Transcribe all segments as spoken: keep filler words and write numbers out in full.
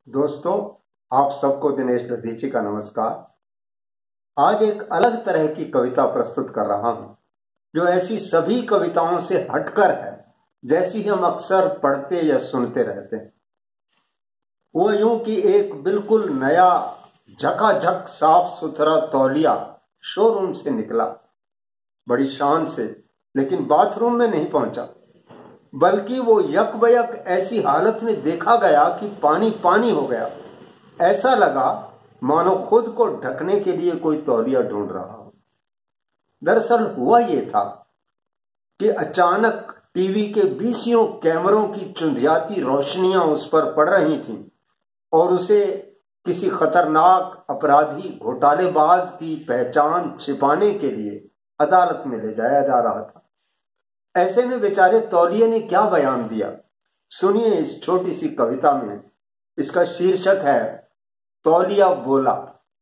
दोस्तों, आप सबको दिनेश दधीची का नमस्कार। आज एक अलग तरह की कविता प्रस्तुत कर रहा हूं, जो ऐसी सभी कविताओं से हटकर है जैसी हम अक्सर पढ़ते या सुनते रहते हैं। वो यूं कि एक बिल्कुल नया झकाझक साफ सुथरा तौलिया शोरूम से निकला, बड़ी शान से, लेकिन बाथरूम में नहीं पहुंचा, बल्कि वो यकबयक ऐसी हालत में देखा गया कि पानी पानी हो गया। ऐसा लगा मानो खुद को ढकने के लिए कोई तौलिया ढूंढ रहा हो। दरअसल हुआ ये था कि अचानक टीवी के बीसियों कैमरों की चुंधियाती रोशनियां उस पर पड़ रही थीं और उसे किसी खतरनाक अपराधी घोटालेबाज की पहचान छिपाने के लिए अदालत में ले जाया जा रहा था। ऐसे में बेचारे तौलिये ने क्या बयान दिया, सुनिए इस छोटी सी कविता में। इसका शीर्षक है तौलिया बोला।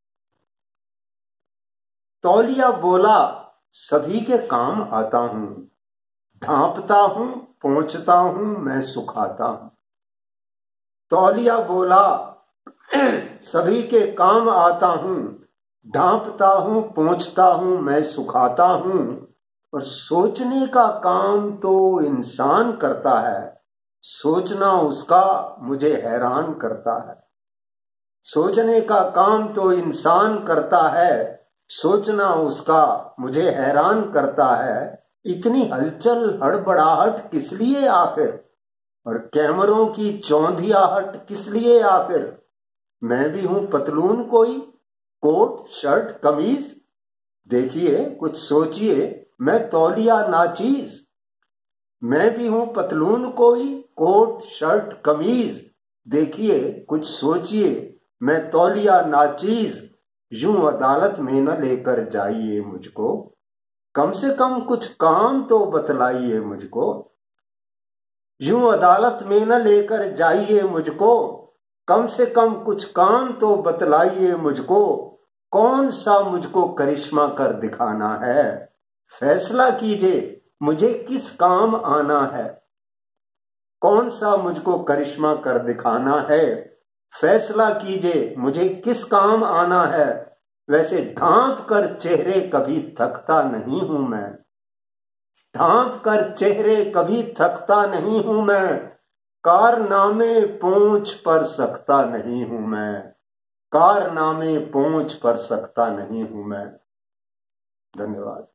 तौलिया बोला, सभी के काम आता हूं, ढांपता हूं, पोंछता हूं, मैं सुखाता हूं। तौलिया बोला, सभी के काम आता हूं, ढांपता हूं, पोंछता हूं, मैं सुखाता हूं। और सोचने का काम तो इंसान करता है, सोचना उसका मुझे हैरान करता है। सोचने का काम तो इंसान करता है, सोचना उसका मुझे हैरान करता है। इतनी हलचल हड़बड़ाहट किस लिए आखिर, और कैमरों की चौंधियाहट किस लिए आखिर। मैं भी हूं पतलून कोई, कोट शर्ट कमीज, देखिए कुछ सोचिए, मैं तौलिया नाचीज। मैं भी हूं पतलून कोई, कोट शर्ट कमीज, देखिए कुछ सोचिए, मैं तौलिया नाचीज। यूं अदालत में न लेकर जाइए मुझको, कम से कम कुछ काम तो बतलाइए मुझको। यूं अदालत में न लेकर जाइए मुझको, कम से कम कुछ काम तो बतलाइए मुझको। कौन सा मुझको करिश्मा कर दिखाना है, फैसला कीजिए मुझे किस काम आना है। कौन सा मुझको करिश्मा कर दिखाना है, फैसला कीजिए मुझे किस काम आना है। वैसे ढांप कर चेहरे कभी थकता नहीं हूं मैं, ढांप कर चेहरे कभी थकता नहीं हूं मैं। कारनामे पोंछ पर सकता नहीं हूं मैं, कारनामे पोंछ पर सकता नहीं हूं मैं। धन्यवाद।